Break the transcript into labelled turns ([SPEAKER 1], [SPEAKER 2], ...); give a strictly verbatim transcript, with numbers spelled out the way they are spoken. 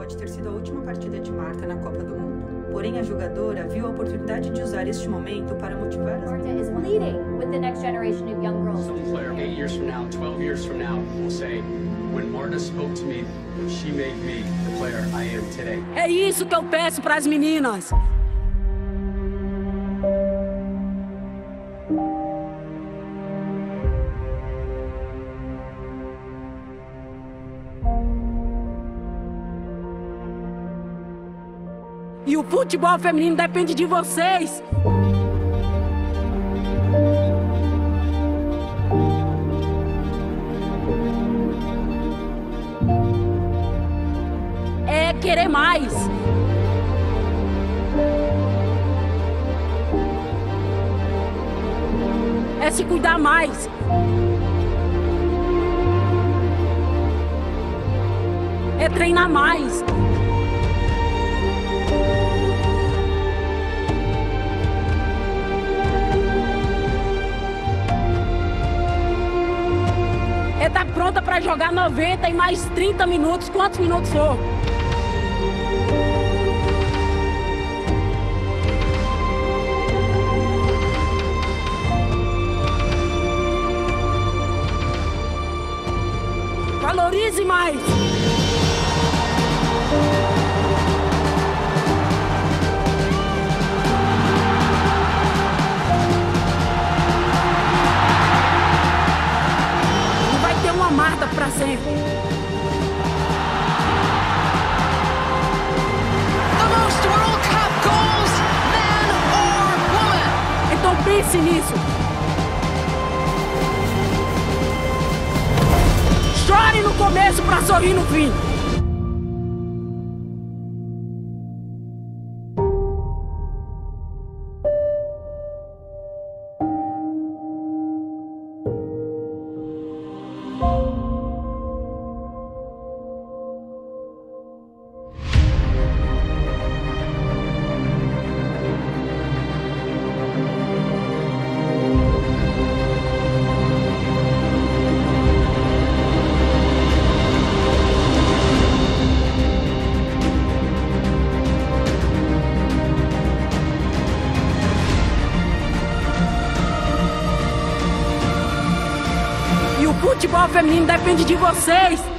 [SPEAKER 1] pode ter sido a última partida de Marta na Copa do Mundo. Porém, a jogadora viu a oportunidade de usar este momento para motivar as...
[SPEAKER 2] Marta is leading with the next generation of young girls.
[SPEAKER 3] Some player, eight years from now, twelve years from now, will say, when Marta spoke to me, she made me the player I am today.
[SPEAKER 4] É isso que eu peço para as meninas. E o futebol feminino depende de vocês. É querer mais. É se cuidar mais. É treinar mais. É estar pronta para jogar noventa e mais trinta minutos, quantos minutos for. Valorize mais. Marta para sempre.
[SPEAKER 5] The most World Cup goals, man or woman.
[SPEAKER 4] Então pense nisso. Chore no começo para sorrir no fim. O futebol feminino depende de vocês.